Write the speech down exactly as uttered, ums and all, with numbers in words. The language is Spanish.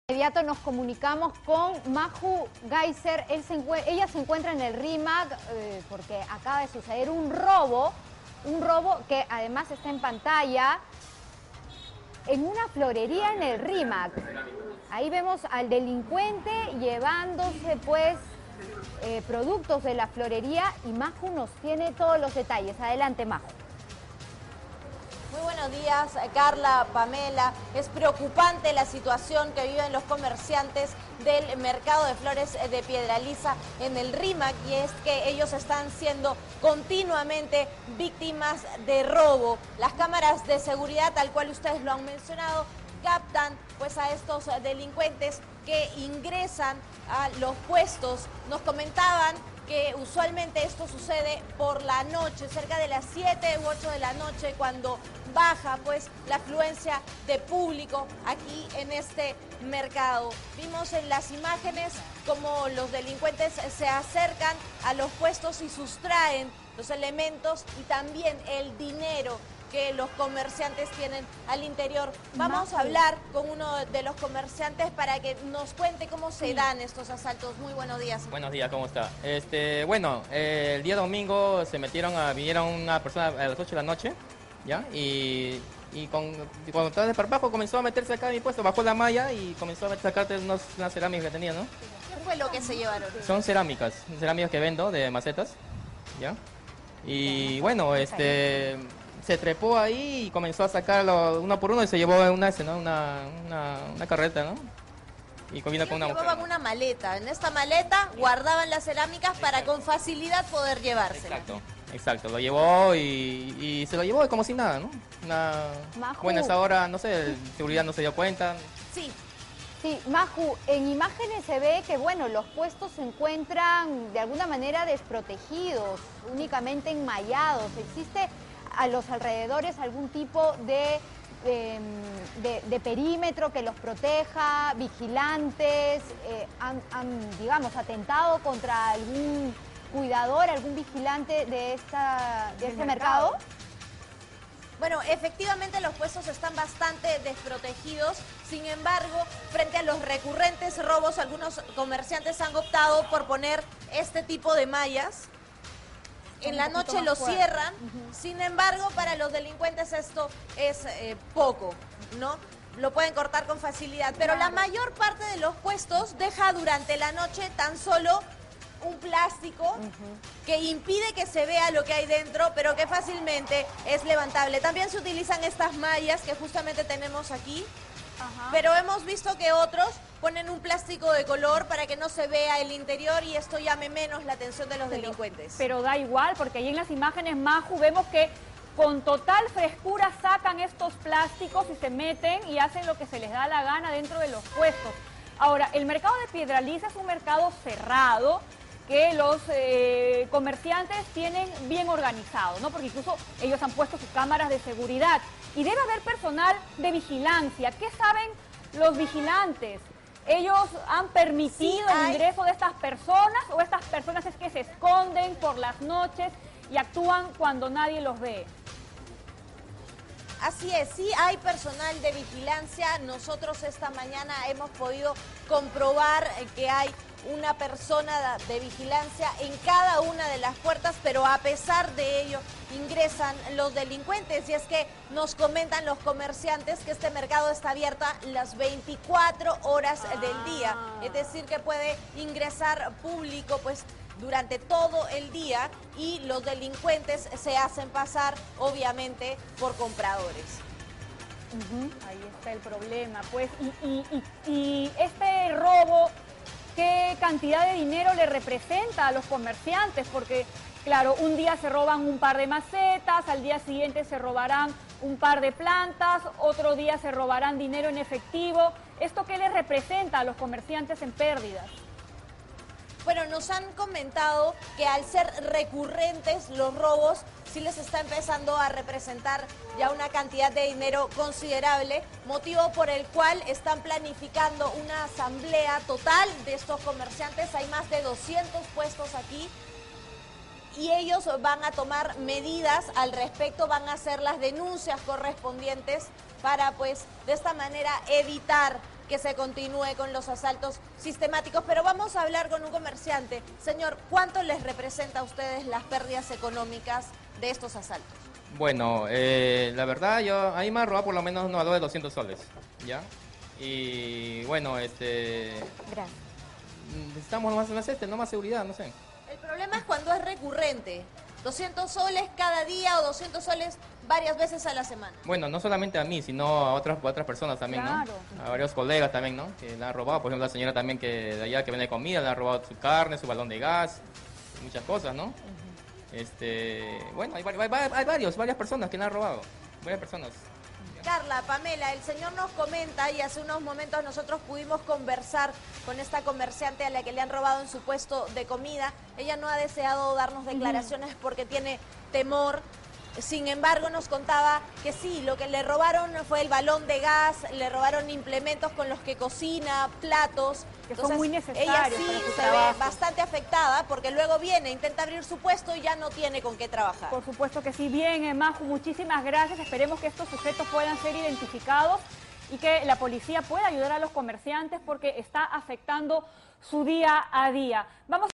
De inmediato nos comunicamos con Maju Geiser. Él se ella se encuentra en el RIMAC eh, porque acaba de suceder un robo, un robo que además está en pantalla, en una florería en el RIMAC. Ahí vemos al delincuente llevándose pues eh, productos de la florería y Maju nos tiene todos los detalles. Adelante, Maju. Muy buenos días, Carla, Pamela. Es preocupante la situación que viven los comerciantes del mercado de flores de Piedralíza en el RIMAC, y es que ellos están siendo continuamente víctimas de robo. Las cámaras de seguridad, tal cual ustedes lo han mencionado, captan pues a estos delincuentes que ingresan a los puestos. Nos comentaban que usualmente esto sucede por la noche, cerca de las siete u ocho de la noche, cuando baja pues la afluencia de público aquí en este mercado. Vimos en las imágenes cómo los delincuentes se acercan a los puestos y sustraen los elementos y también el dinero que los comerciantes tienen al interior. Vamos a hablar con uno de los comerciantes para que nos cuente cómo se dan estos asaltos. Muy buenos días. Buenos días, ¿cómo está? Este, bueno, eh, el día domingo se metieron a, vinieron una persona a las ocho de la noche, ¿ya? Y, y con, cuando estaba de desparpajo comenzó a meterse acá en mi puesto, bajó la malla y comenzó a sacarte unos, unas cerámicas que tenía, ¿no? ¿Qué fue lo que se llevaron? Son cerámicas, cerámicas que vendo de macetas, ¿ya? Y bueno, este... se trepó ahí y comenzó a sacarlo uno por uno y se llevó una, ¿no? una, una, una carreta, ¿no? Y vino con una mujer. Llevaban una maleta. En esta maleta guardaban las cerámicas para con facilidad poder llevárselas. Exacto, exacto. Lo llevó y, y se lo llevó como si nada, ¿no? Una... Bueno, esa hora, no sé, seguridad no se dio cuenta. Sí. Sí, Maju, en imágenes se ve que, bueno, los puestos se encuentran de alguna manera desprotegidos, únicamente enmallados. ¿Existe a los alrededores algún tipo de, eh, de, de perímetro que los proteja, vigilantes, eh, han, han, digamos, atentado contra algún cuidador, algún vigilante de, esta, de este mercado? mercado? Bueno, efectivamente los puestos están bastante desprotegidos. Sin embargo, frente a los recurrentes robos, algunos comerciantes han optado por poner este tipo de mallas. En la noche lo cierran, uh-huh. Sin embargo, para los delincuentes esto es eh, poco, ¿no? Lo pueden cortar con facilidad, pero claro, la mayor parte de los puestos deja durante la noche tan solo un plástico uh-huh. que impide que se vea lo que hay dentro, pero que fácilmente es levantable. También se utilizan estas mallas que justamente tenemos aquí. Ajá. Pero hemos visto que otros ponen un plástico de color para que no se vea el interior y esto llame menos la atención de los pero, delincuentes. Pero da igual, porque ahí en las imágenes, Maju, vemos que con total frescura sacan estos plásticos y se meten y hacen lo que se les da la gana dentro de los puestos. Ahora, el mercado de Piedralíza es un mercado cerrado que los eh, comerciantes tienen bien organizado, ¿no? Porque incluso ellos han puesto sus cámaras de seguridad. Y debe haber personal de vigilancia. ¿Qué saben los vigilantes? ¿Ellos han permitido sí, el ingreso de estas personas o estas personas es que se esconden por las noches y actúan cuando nadie los ve? Así es, sí hay personal de vigilancia. Nosotros esta mañana hemos podido comprobar que hay una persona de vigilancia en cada una de las puertas, pero a pesar de ello ingresan los delincuentes. Y es que nos comentan los comerciantes que este mercado está abierto las veinticuatro horas ah. del día, es decir que puede ingresar público pues durante todo el día y los delincuentes se hacen pasar obviamente por compradores. Uh-huh. Ahí está el problema, pues, y, y, y, y este robo, ¿qué cantidad de dinero le representa a los comerciantes? Porque, claro, un día se roban un par de macetas, al día siguiente se robarán un par de plantas, otro día se robarán dinero en efectivo. ¿Esto qué les representa a los comerciantes en pérdidas? Bueno, nos han comentado que al ser recurrentes los robos, sí les está empezando a representar ya una cantidad de dinero considerable, motivo por el cual están planificando una asamblea total de estos comerciantes. Hay más de doscientos puestos aquí y ellos van a tomar medidas al respecto, van a hacer las denuncias correspondientes para, pues, de esta manera evitar que se continúe con los asaltos sistemáticos. Pero vamos a hablar con un comerciante. Señor, ¿cuánto les representa a ustedes las pérdidas económicas de estos asaltos? Bueno, eh, la verdad, yo ahí me han robado por lo menos un valor de doscientos soles, ¿ya? Y bueno, este... Gracias. Necesitamos más, más este, no más seguridad, no sé. El problema es cuando es recurrente. doscientos soles cada día o doscientos soles varias veces a la semana. Bueno, no solamente a mí, sino a otras, a otras personas también, Claro. ¿no? A varios colegas también, ¿no? Que le han robado, por ejemplo, la señora también que de allá que vende comida, le han robado su carne, su balón de gas, muchas cosas, ¿no? Uh-huh. Este, bueno, hay, hay, hay varios, varias personas que le han robado, varias personas. Carla, Pamela, el señor nos comenta y hace unos momentos nosotros pudimos conversar con esta comerciante a la que le han robado en su puesto de comida. Ella no ha deseado darnos declaraciones porque tiene temor. Sin embargo, nos contaba que sí, lo que le robaron fue el balón de gas, le robaron implementos con los que cocina, platos. Que Entonces, son muy necesarios ella para sí su se trabajo. ve bastante afectada porque luego viene, intenta abrir su puesto y ya no tiene con qué trabajar. Por supuesto que sí. Bien, eh, Maju, muchísimas gracias. Esperemos que estos sujetos puedan ser identificados y que la policía pueda ayudar a los comerciantes porque está afectando su día a día. Vamos